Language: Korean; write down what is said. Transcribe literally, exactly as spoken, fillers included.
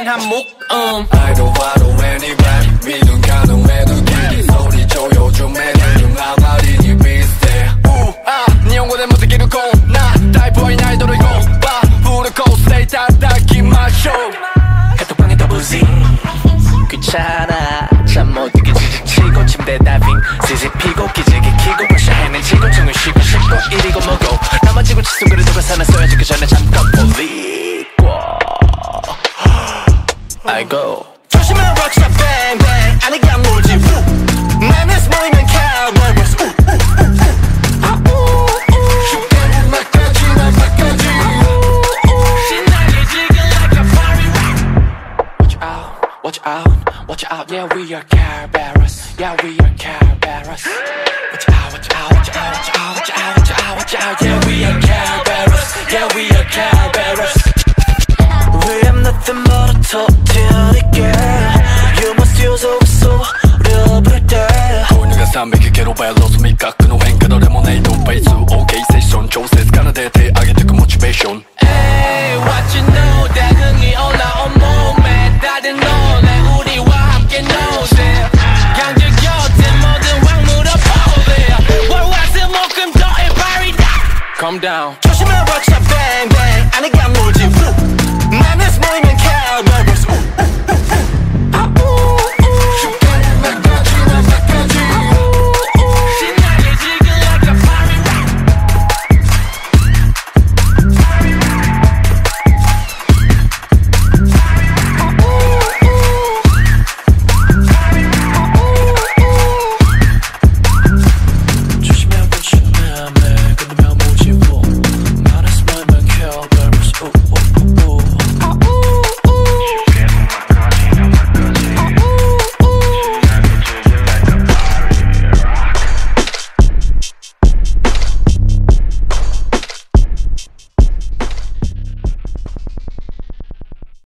된 한몫 음. I don't follow any rap 미둔 가능해도 길이 소리쳐 요즘에 대중 아마리니 비슷해 우아 네 연구된 모든 기록고 나 타이프와의 날 돌리고 봐 부르고 stay 따뜻하게 마셔 카톡방에 더블지 귀찮아 잠 못 들게 지지치고 침대 다이빙 씨씨 피고 기지개 키고 벌써 해는 지고 정을 쉬고 싶고 이리고 뭐고 나머지고 치순그를 두고 사는 써야지 그 전에 잠깐 볼리고 아이고 조심해 락샷 뱅뱅 아니게 안 놀지 내 미스 모이면 cowboys 쉽게 막까지 난 막까지 신나게 지금 like a party Watch out, watch out, watch out Yeah we are cowboys Yeah we are cowboys Watch out, watch out, watch out, watch out, watch out, watch out, watch out Yeah we are cowboys Yeah we are cowboys We have nothing but a talk